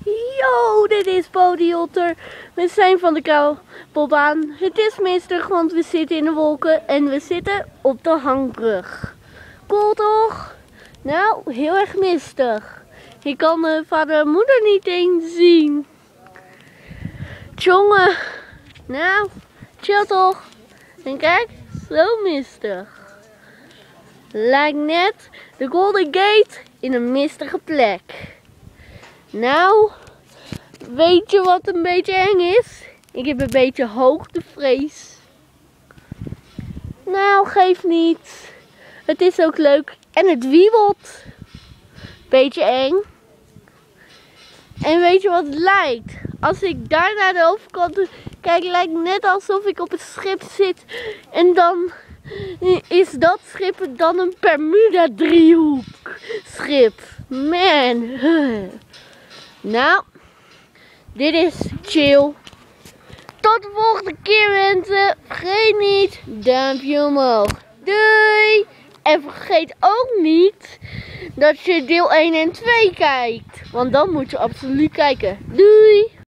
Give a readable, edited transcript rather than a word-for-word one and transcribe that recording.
Yo, dit is Bodyotter. We zijn van de kabelbaan. Het is mistig, want we zitten in de wolken en we zitten op de hangbrug. Cool toch? Nou, heel erg mistig. Ik kan vader en moeder niet eens zien. Jongen, nou, chill toch? En kijk, zo mistig. Lijkt net de Golden Gate in een mistige plek. Nou, weet je wat een beetje eng is? Ik heb een beetje hoogtevrees. Nou, geeft niet. Het is ook leuk en het wiebelt. Beetje eng. En weet je wat het lijkt? Als ik daar naar de overkant kijk, lijkt het net alsof ik op het schip zit. En dan is dat schip dan een Bermuda-driehoek schip. Man. Nou, dit is chill. Tot de volgende keer mensen. Vergeet niet, duimpje omhoog. Doei! En vergeet ook niet dat je deel 1 en 2 kijkt. Want dan moet je absoluut kijken. Doei!